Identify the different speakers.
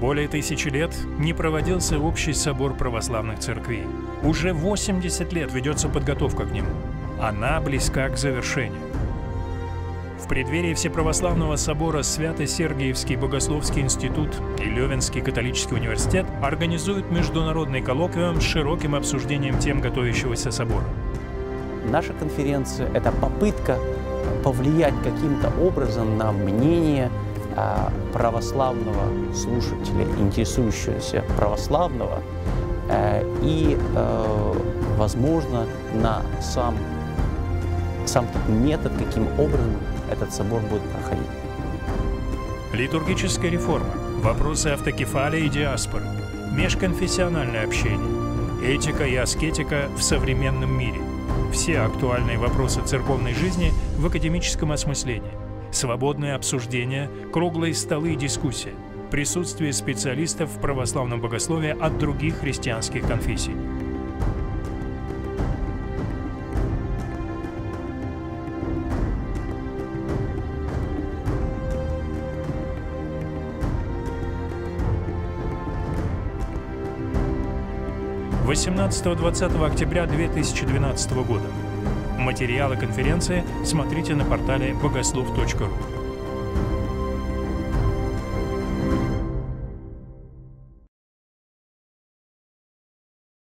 Speaker 1: Более 1000 лет не проводился общий собор православных церквей. Уже 80 лет ведется подготовка к нему. Она близка к завершению. В преддверии Всеправославного собора Свято-Сергиевский богословский институт и Лёвенский католический университет организуют международный коллоквиум с широким обсуждением тем готовящегося собора.
Speaker 2: Наша конференция – это попытка повлиять каким-то образом на мнение православного слушателя, интересующегося православного, и, возможно, на сам метод, каким образом этот собор будет проходить.
Speaker 1: Литургическая реформа, вопросы автокефалии и диаспоры, межконфессиональное общение, этика и аскетика в современном мире. Все актуальные вопросы церковной жизни в академическом осмыслении. Свободное обсуждение, круглые столы и дискуссия. Присутствие специалистов в православном богословии от других христианских конфессий. – 18-20 октября 2012 года. Материалы конференции смотрите на портале богослов.ру.